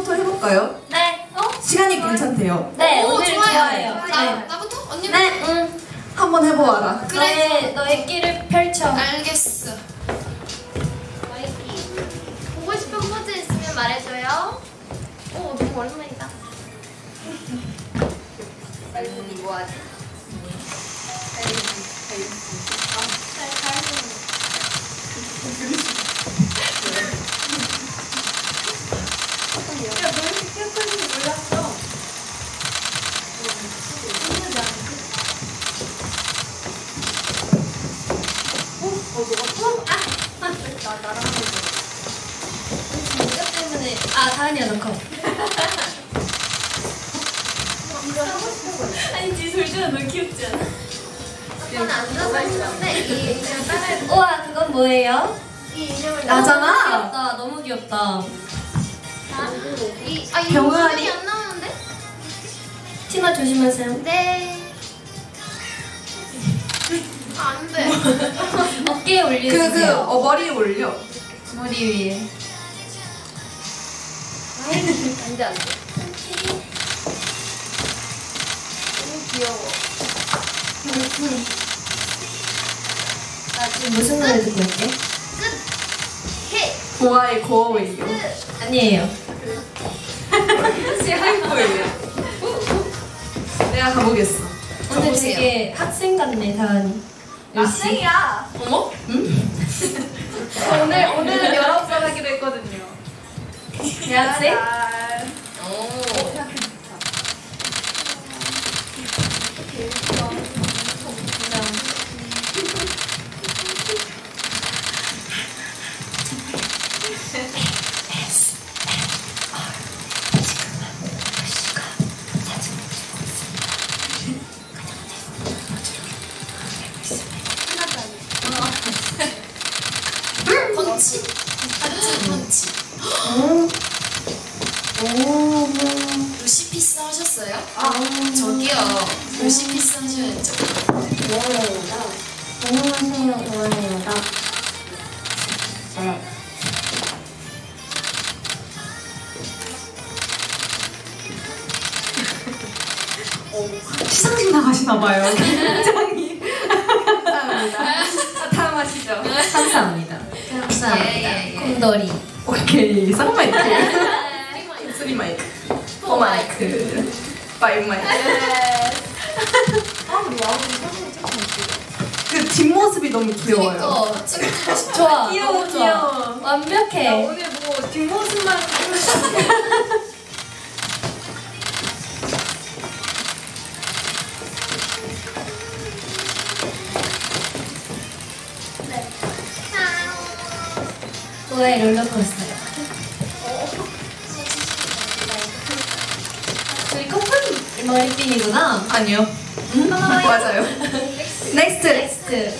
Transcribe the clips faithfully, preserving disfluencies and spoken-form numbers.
언니부터 해볼까요? 네. 어? 시간이 괜찮대요. 네, 오, 오늘 좋아요. 좋아요. 나, 네. 나부터? 언니? 네, 응. 한번 해보아라. 그래. 너의, 너의 끼를 펼쳐. 알겠어. 보고 싶은 포즈 있으면 말해줘요. 오, 너무 오랜만이다. 알고니 뭐하지? 야, 너 이렇게 귀엽다는지 몰랐어. 나 나랑 하는 거. 이것 때문에. 아, 다은이야, 너 컷. 아니, 뒤 솔직히 너무 귀엽지 않아? 저는 앉아서 했는데 이 인형을 따라해. 우와, 그건 뭐예요? 이 인형을 나잖아. 너무 귀엽다, 너무 귀엽다. 이, 아, 이 병아리. 인형이 안 나오는데? 치마 조심하세요. 네. 아, 안 돼. 어깨에 그, 그, 올려주세요. 어, 머리에 올려. 머리 위에. 안 돼, 안 돼. 너무 귀여워. 나 지금 무슨 노래 듣고 있게? 헤이! 보아의 고어웨이요. 아니에요. 하이포예요. 내가 가보겠어. 오늘 가보세요. 되게 학생 같네, 다은이. 학생이야. 어머? 오늘, 오늘은 열아홉 살 하기로 했거든요. 대학생? 오. 펀치. 펀치, 펀치. 오. 오. 루시 피스 하셨어요? 아, 저기요. 루시 피스 하셔야죠. 좋아요다. 안녕하세요, 좋아요다. 네. 시상식 나가시나봐요. 굉장히. 감사합니다. 다음 하시죠. 감사합니다. 감사합니다. 예, 예, 예. 곰돌이. 오케이. 쌍마이크. 쓰리 마이크. 포 마이크. 파이브 마이크. 아, 우리 와우리 사진이 참 예쁘다. 그 뒷모습이 너무 귀여워요. 그니까 찍고 싶어. 좋아. 귀여워, 너무 좋아. 귀여워. 완벽해. 나 오늘 뭐 뒷모습만 좋아의 롤러코스터. 저희 커플 머리핀이구나. 아니요. 맞아요. 넥스트. 넥스트.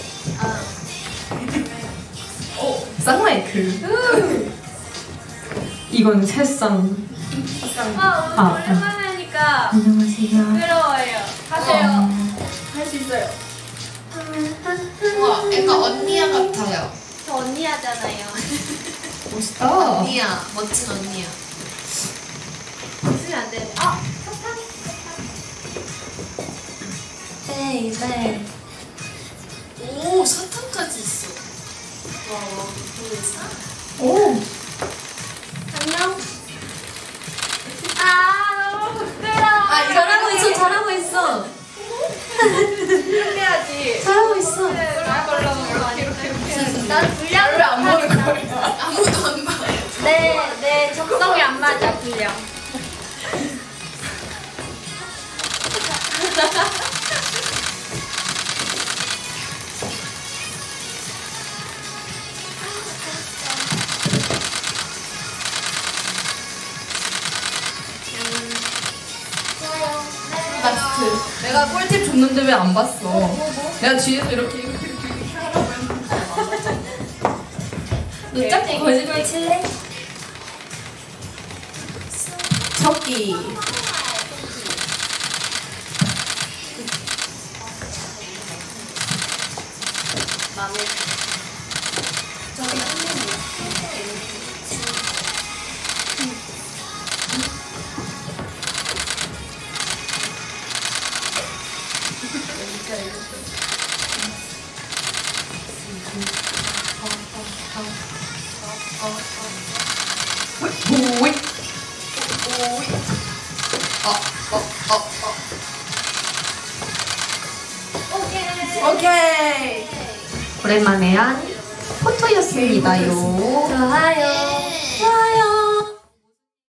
오, 쌍마이크. 이건 새쌍. 아, 아, 오늘 오랜만에 하니까 안녕하세요. 부끄러워요. 하세요. 할 수 있어요. 와, 약간 언니야 같아요. 저 언니 하잖아요. 멋있다. 언니야, 멋진 언니야. 있으면 안 되는데. 아, 사탕. 베이베. 오, 사탕까지 있어. 와, 와, 모르겠어? 오. 안녕. 아, 너무 부끄러워. 아, 잘하고 있어, 잘하고 있어. 이렇게 해야지. 잘하고 있어. 나 걸로 이렇게 이렇게 이렇게. 난 분량 안 보는 거야? 아무도 안 봐. 네, 네, 적성이 안 맞아, 분량. 라스트. 내가 꿀팁 줬는데 왜 안 봤어? 내가 뒤에서 이렇게 이렇게 이렇게 너 자꾸 거짓말 칠래? 척기. 마늘. 저기 한 명이야. 오이. 오이. 어, 어, 어, 어. 오케이. 오케이. 오랜만에 한 포토였습니다요. 좋아요.